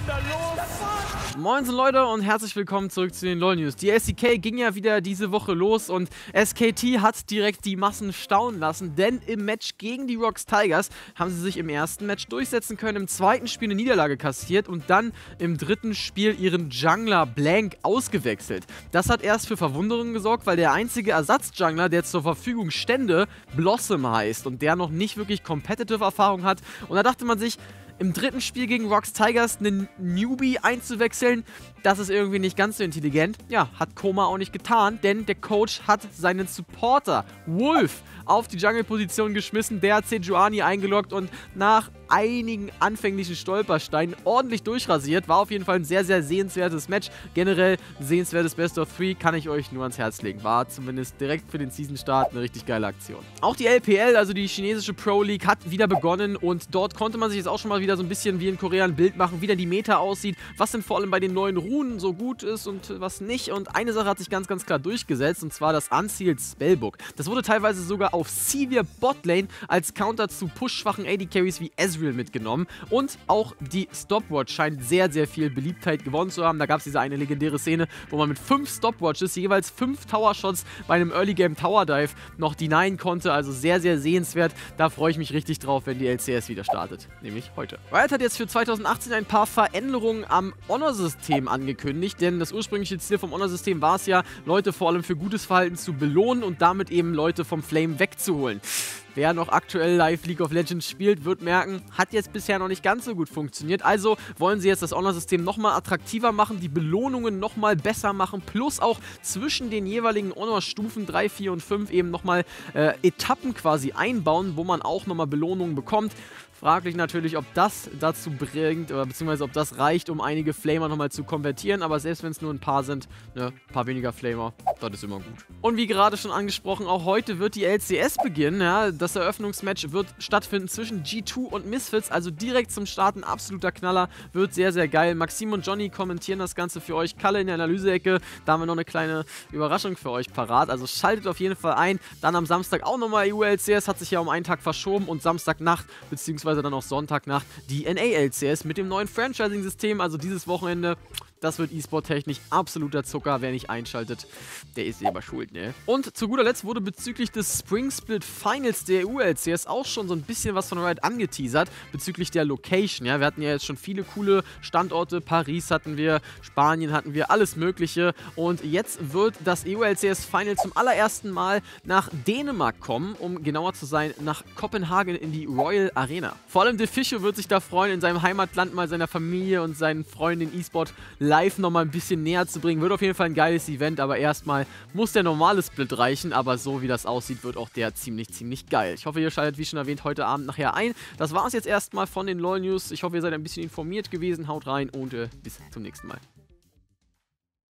da los? Moinsen Leute und herzlich willkommen zurück zu den LoL News. Die SCK ging ja wieder diese Woche los und SKT hat direkt die Massen staunen lassen, denn im Match gegen die ROX Tigers haben sie sich im ersten Match durchsetzen können, im zweiten Spiel eine Niederlage kassiert und dann im dritten Spiel ihren Jungler Blank ausgewechselt. Das hat erst für Verwunderung gesorgt, weil der einzige Ersatzjungler, der zur Verfügung stände, Blossom heißt und der noch nicht wirklich Competitive Erfahrung hat. Und da dachte man sich, im dritten Spiel gegen ROX Tigers einen Newbie einzuwechseln, das ist irgendwie nicht ganz so intelligent. Ja, hat Koma auch nicht getan, denn der Coach hat seinen Supporter, Wolf, auf die Jungle-Position geschmissen. Der hat Sejuani eingeloggt und nach einigen anfänglichen Stolpersteinen ordentlich durchrasiert. War auf jeden Fall ein sehr, sehr sehenswertes Match. Generell sehenswertes Best of 3 kann ich euch nur ans Herz legen. War zumindest direkt für den Season-Start eine richtig geile Aktion. Auch die LPL, also die chinesische Pro League, hat wieder begonnen und dort konnte man sich jetzt auch schon mal wieder so ein bisschen wie in Korea ein Bild machen, wie denn die Meta aussieht, was denn vor allem bei den neuen Runen so gut ist und was nicht. Und eine Sache hat sich ganz, ganz klar durchgesetzt, und zwar das Unsealed Spellbook. Das wurde teilweise sogar auf Sivir Botlane als Counter zu push-schwachen AD-Carries wie Ezreal mitgenommen. Und auch die Stopwatch scheint sehr, sehr viel Beliebtheit gewonnen zu haben. Da gab es diese eine legendäre Szene, wo man mit 5 Stopwatches jeweils 5 Tower-Shots bei einem Early-Game Tower-Dive noch denyen konnte. Also sehr, sehr sehenswert. Da freue ich mich richtig drauf, wenn die LCS wieder startet. Nämlich heute. Riot hat jetzt für 2018 ein paar Veränderungen am Honor-System angekündigt, denn das ursprüngliche Ziel vom Honor-System war es ja, Leute vor allem für gutes Verhalten zu belohnen und damit eben Leute vom Flame wegzuholen. Wer noch aktuell live League of Legends spielt, wird merken, hat jetzt bisher noch nicht ganz so gut funktioniert. Also wollen sie jetzt das Honor-System nochmal attraktiver machen, die Belohnungen nochmal besser machen, plus auch zwischen den jeweiligen Honor-Stufen 3, 4 und 5 eben nochmal Etappen quasi einbauen, wo man auch nochmal Belohnungen bekommt. Fraglich natürlich, ob das dazu bringt, oder beziehungsweise ob das reicht, um einige Flamer nochmal zu konvertieren, aber selbst wenn es nur ein paar sind, ne, ein paar weniger Flamer, das ist immer gut. Und wie gerade schon angesprochen, auch heute wird die LCS beginnen, ja, das Eröffnungsmatch wird stattfinden zwischen G2 und Misfits, also direkt zum Start ein absoluter Knaller, wird sehr, sehr geil. Maxim und Johnny kommentieren das Ganze für euch, Kalle in der Analyse-Ecke, da haben wir noch eine kleine Überraschung für euch parat, also schaltet auf jeden Fall ein, dann am Samstag auch nochmal EU-LCS, hat sich ja um einen Tag verschoben und Samstagnacht, beziehungsweise dann auch Sonntagnacht die NA-LCS mit dem neuen Franchising-System, also dieses Wochenende. Das wird E-Sport-technisch absoluter Zucker. Wer nicht einschaltet, der ist selber schuld, ne? Und zu guter Letzt wurde bezüglich des Spring Split Finals der EU-LCS auch schon so ein bisschen was von Riot angeteasert, bezüglich der Location, ja? Wir hatten ja jetzt schon viele coole Standorte, Paris hatten wir, Spanien hatten wir, alles mögliche. Und jetzt wird das EU-LCS Final zum allerersten Mal nach Dänemark kommen, um genauer zu sein, nach Kopenhagen in die Royal Arena. Vor allem Deficio wird sich da freuen, in seinem Heimatland mal seiner Familie und seinen Freunden E-Sport live nochmal ein bisschen näher zu bringen. Wird auf jeden Fall ein geiles Event, aber erstmal muss der normale Split reichen, aber so wie das aussieht, wird auch der ziemlich, ziemlich geil. Ich hoffe, ihr schaltet, wie schon erwähnt, heute Abend nachher ein. Das war es jetzt erstmal von den LoL News. Ich hoffe, ihr seid ein bisschen informiert gewesen. Haut rein und bis zum nächsten Mal.